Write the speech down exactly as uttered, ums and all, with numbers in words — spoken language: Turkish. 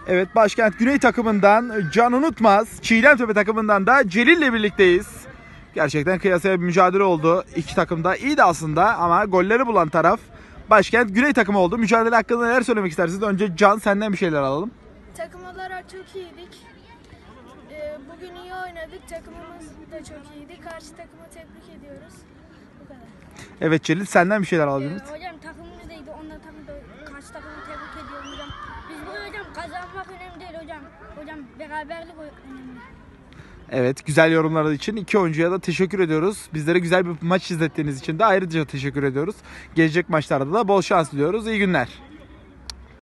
Evet, Başkent Güney takımından Can Unutmaz, Çiğdemtepe takımından da Celil ile birlikteyiz. Gerçekten kıyasaya bir mücadele oldu. İki takım da iyiydi aslında ama golleri bulan taraf Başkent Güney takımı oldu. Mücadele hakkında neler söylemek istersiniz? Önce Can, senden bir şeyler alalım. Takım olarak çok iyiydik. Ee, bugün iyi oynadık. Takımımız da çok iyiydi. Karşı takımı tebrik ediyoruz. Bu kadar. Evet Celil, senden bir şeyler alabilir miyiz? Ee, hocam takımımız da iyiydi. Onlar takımı da karşı takımı tebrik ediyorum hocam. Biz bu hocam kazanmak önemli değil hocam. Hocam beraberlik önemli. Evet, güzel yorumlar için iki oyuncuya da teşekkür ediyoruz. Bizlere güzel bir maç izlettiğiniz için de ayrıca teşekkür ediyoruz. Gelecek maçlarda da bol şans diliyoruz. İyi günler.